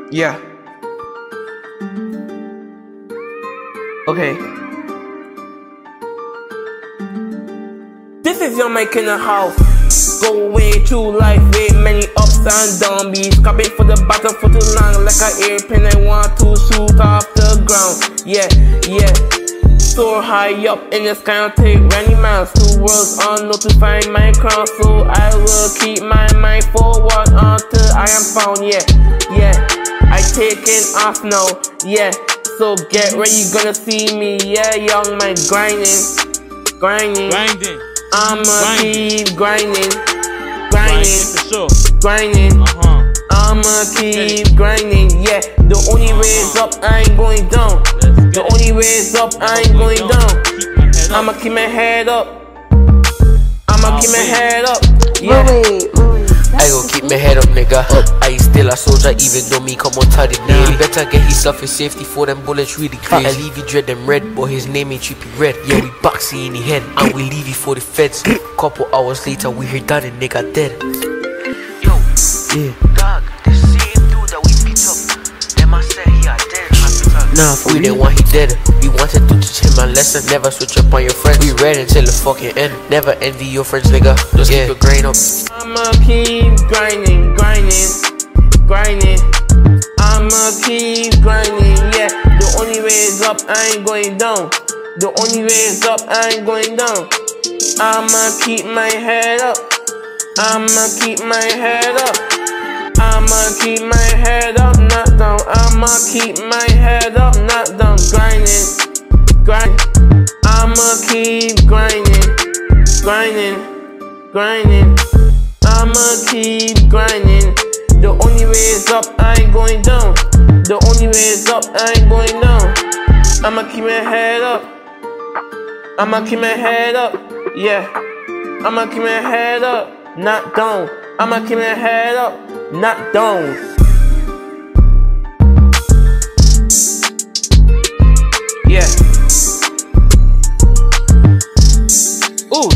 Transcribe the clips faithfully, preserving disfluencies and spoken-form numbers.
Yeah. Okay. This is Young Mike in the house. Go away through life with many ups and downs. Be scrapping for the bottom for too long, like an airplane I want to shoot off the ground. Yeah, yeah. So high up in the sky, I'll take many miles. Two worlds unknown to find my crown. So I will keep my mind forward until I am found. Yeah, yeah. I taking off now. Yeah. So get ready, you gonna see me. Yeah, Young Mike grinding, grinding, grinding. I'ma grinding. keep grinding, grinding, grinding for sure. grinding. Uh-huh. I'ma keep grinding. Yeah, the only way is up, I ain't going down. The only way is up, I ain't going down. I'ma keep my head up. I'ma keep my head up. Yeah. Wait, wait, I gon' keep my head up, nigga. I ain't still a soldier, even though me come on tired. He better get himself in safety for them bullets really crazy. I leave you dread them red, but his name ain't trippy red. Yeah, we boxing in the head, and we leave you for the feds. Couple hours later, we hear that the nigga dead. Yo, yeah, dog, the same dude that we beat up. Them I said he are dead. Nah, we didn't want he dead. We wanted to teach him a lesson. Never switch up on your friends. We read until the fucking end. Never envy your friends, nigga. Just yeah. keep your grain up. I'ma keep grinding, grinding, grinding. I'ma keep grinding, yeah. The only way is up, I ain't going down. The only way is up, I ain't going down. I'ma keep my head up. I'ma keep my head up. I'ma keep my head up, not down. I'ma keep my head up, not down. Grinding, grind. I'ma keep grinding, grinding, grinding. I'ma keep grinding. The only way is up, I ain't going down. The only way is up, I ain't going down. I'ma keep my head up. I'ma keep my head up. Yeah. I'ma keep my head up, not down. I'ma keep my head up, not down. Yeah. Ooh.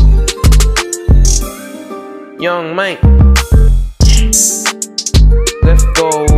Young Mike. Let's go.